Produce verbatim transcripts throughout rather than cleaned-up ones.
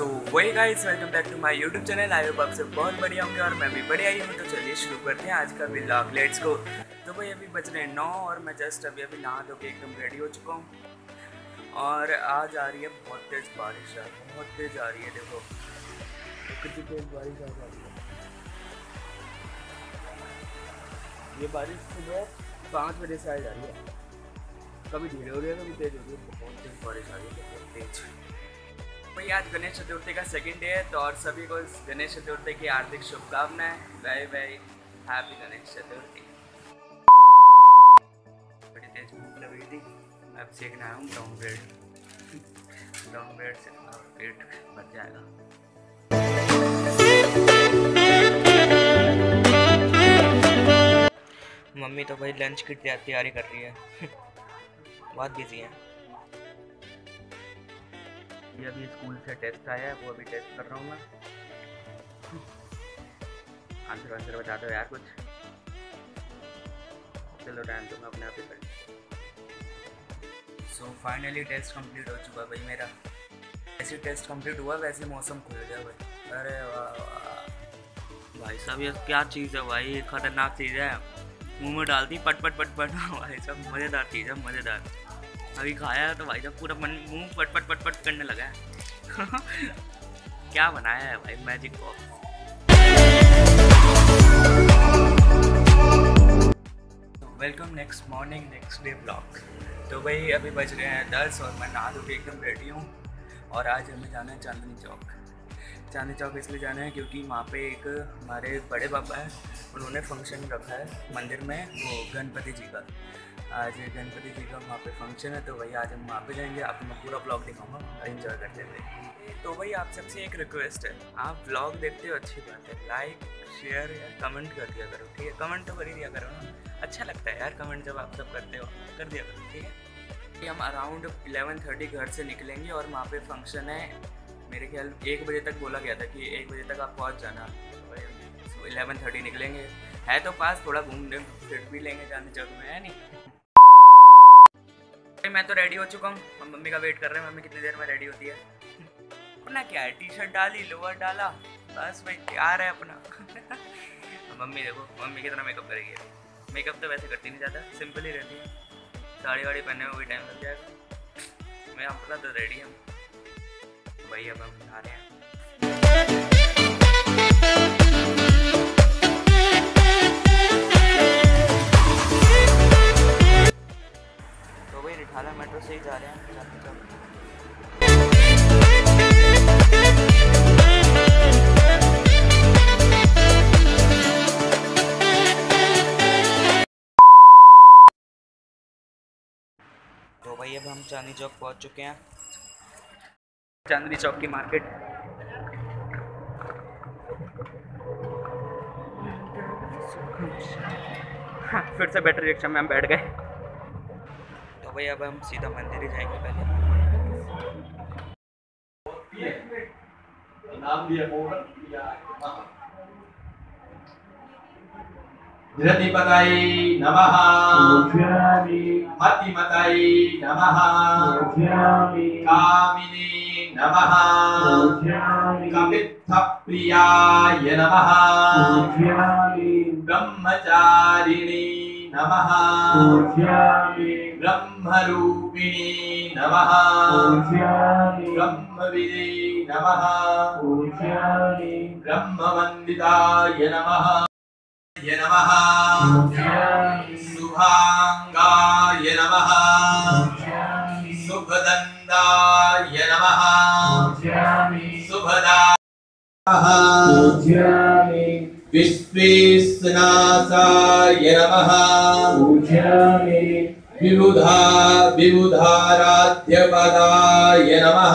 सो वही guys, welcome back to my YouTube channel. I hope आप सब बहुत बढ़िया होंगे और मैं भी बढ़िया ही हूँ। तो चलिए शुरू करते हैं आज का व्लॉग, लेट्स गो। तो भाई अभी बज रहे हैं नौ और मैं जस्ट अभी अभी नहा धो के एकदम रेडी हो चुका हूँ और आज आ रही है बहुत तेज़ बारिश। है बहुत तेज़ आ रही है, देखो तो कितनी तेज़ बारिश आ रही है। ये बारिश सुबह पाँच बजे से आ जा रही है, कभी धीरे हो रही है कभी तेज़ हो रही है। बहुत तेज़ बारिश आ रही है, बहुत तेज़। भाई आज गणेश चतुर्थी का सेकंड डे है, तो और सभी को गणेश चतुर्थी की हार्दिक शुभकामनाएं। Very very happy Ganesh Chaturthi. बड़ी तेज भूख लग रही थी, अब सेकना आया हूँ ब्राउन ब्रेड। ब्राउन ब्रेड से पेट भर जाएगा। मम्मी तो भाई लंच की तैयारी कर रही है, बहुत बिजी है। ये अभी स्कूल से टेस्ट आया है, वो अभी टेस्ट कर रहा हूँ मैं। आंसर आंसर बता दो यार कुछ। चलो टाइम तो मैं अपने आप ही कर। सो फाइनली टेस्ट कंप्लीट हो चुका भाई मेरा। ऐसे टेस्ट कंप्लीट हुआ वैसे मौसम खुल गया भाई। अरे वाह वाह भाई साहब, ये क्या चीज़ है भाई, खतरनाक चीज़ है। मुंह में डालती पट पट पट पट भाई साहब, मज़ेदार चीज़ है मज़ेदार। अभी खाया तो भाई साहब पूरा मन मुंह पट पट पट पट करने लगा है। क्या बनाया है भाई, magic box. Welcome next morning next day blog. तो भाई अभी बज रहे हैं दस और मैं नहा धो के एकदम रेडी हूँ और आज हमें जाना है चांदनी चौक। चांदनी चौक इसलिए जाना है क्योंकि वहाँ पे एक हमारे बड़े पापा हैं, उन्होंने फंक्शन रखा है मंदिर में, वो गणपति जी का। आज गणपति जी का वहाँ पे फंक्शन है, तो वही आज हम वहाँ पे जाएंगे। आपको मैं पूरा ब्लॉग दिखाऊंगा और एंजॉय करते हुए। तो वही आप सबसे एक रिक्वेस्ट है, आप ब्लॉग देखते हो अच्छी बात है, लाइक शेयर या कमेंट कर दिया करो, ठीक है। कमेंट तो कर ही दिया करो ना, अच्छा लगता है यार कमेंट जब आप सब करते हो, कर दिया करो, ठीक है। हम अराउंड इलेवन थर्टी घर से निकलेंगे और वहाँ पे फंक्शन है। मेरे ख्याल एक बजे तक बोला गया था कि एक बजे तक आप पहुँच जाना। तो इलेवन थर्टी निकलेंगे, है तो पास, थोड़ा घूम फिर भी लेंगे चांदनी चौक में, है नहीं। मैं तो रेडी हो चुका हूँ, हम मम्मी का वेट कर रहे हैं। मम्मी कितनी देर में रेडी होती है। अपना क्या है, टी शर्ट डाली लोअर डाला, बस भाई तैयार है अपना। मम्मी देखो, मम्मी कितना मेकअप करेगी। मेकअप तो वैसे करती नहीं ज़्यादा, सिंपल ही रहती है। साड़ी वाड़ी पहनने में भी टाइम लग जाएगा। मैं अपना तो रेडी हूँ भाई, अब हम आ रहे हैं। तो भाई रिठाला मेट्रो से ही जा रहे हैं चांदनी चौक। तो भाई अब हम चांदनी चौक पहुंच चुके हैं। चांदनी चौक की मार्केट। हाँ, फिर से बैटरी रिक्शा में हम बैठ गए। तो भाई अब हम सीधा मंदिर ही जाएंगे पहले। धृतिपतये नमः, मतिमतये नमः, कामिने नमः, कपित्थप्रियाय नमः, ब्रह्मचारिणे नमः, ब्रह्मरूपिणे नमः, ब्रह्मविदे नमः, ब्रह्मवन्दिताय नमः नमः, शुभांगाय नमः, शुभदंदाय नमः, शुभदाय विश्वेशनाशाय नमः, विबुधा विबुधाराध्यपदाय नमः।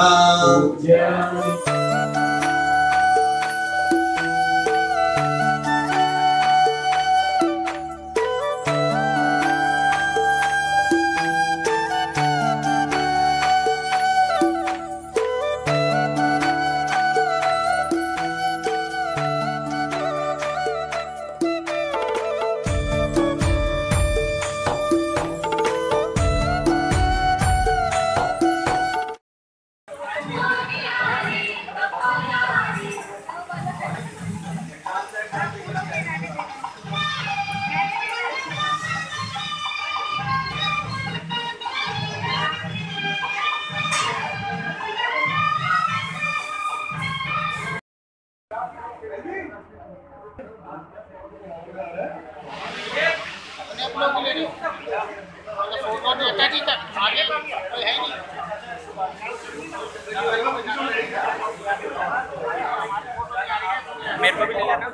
मेरे को भी ले लेना।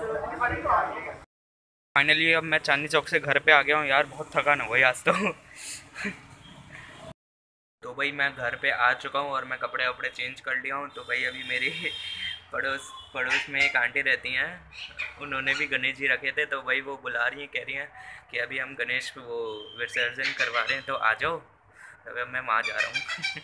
फाइनली अब मैं चांदनी चौक से घर पे आ गया हूँ यार, बहुत थकान हो गई आज तो। तो भाई मैं घर पे आ चुका हूँ और मैं कपड़े वपड़े चेंज कर लिया हूँ। तो भाई अभी मेरी पड़ोस पड़ोस में एक आंटी रहती हैं, उन्होंने भी गणेश जी रखे थे। तो भाई वो बुला रही हैं, कह रही हैं कि अभी हम गणेश वो विसर्जन करवा रहे हैं तो आ जाओ। तो मैं वहाँ जा रहा हूँ।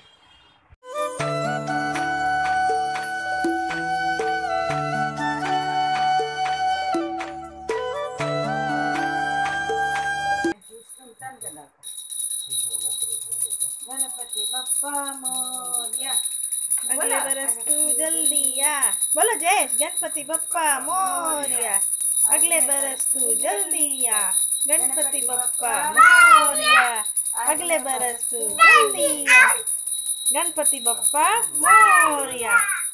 गणपति बप्पा मोरया, अगले बरस तू जल्दी आ। बोलो जयेश, गणपति बप्पा मोरया, अगले बरस तू जल्दी आ। गणपति बप्पा मोरया, अगले बरस तू जल्दी आ। गणपति बप्पा मोरया।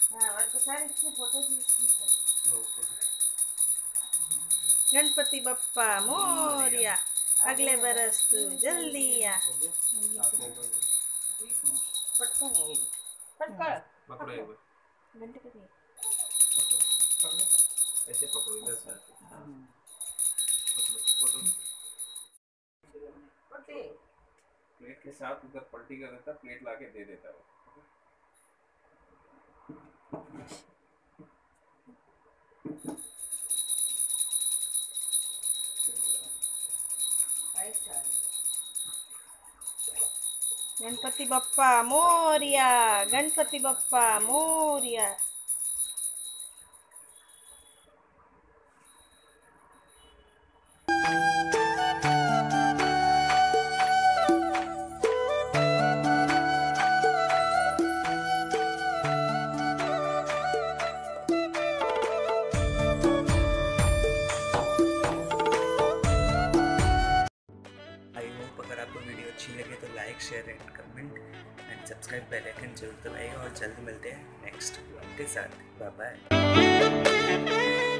गणपति बप्पा मोरया, अगले बरस तू जल्दी आ। पटकन है, पटकन पकड़ो एक बार, घंटे के लिए ऐसे पकड़ो इधर से पकड़ो, पकड़ो प्लेट के साथ उधर पलटी कर देता, प्लेट लाके दे देता वो। गणपति बप्पा मोरया, गणपति बप्पा मोरया। अगर आपको वीडियो अच्छी लगे तो like share and comment and subscribe bell icon जरूर दबाइएगा। और जल्द मिलते हैं नेक्स्ट ब्लॉग के साथ। Bye bye.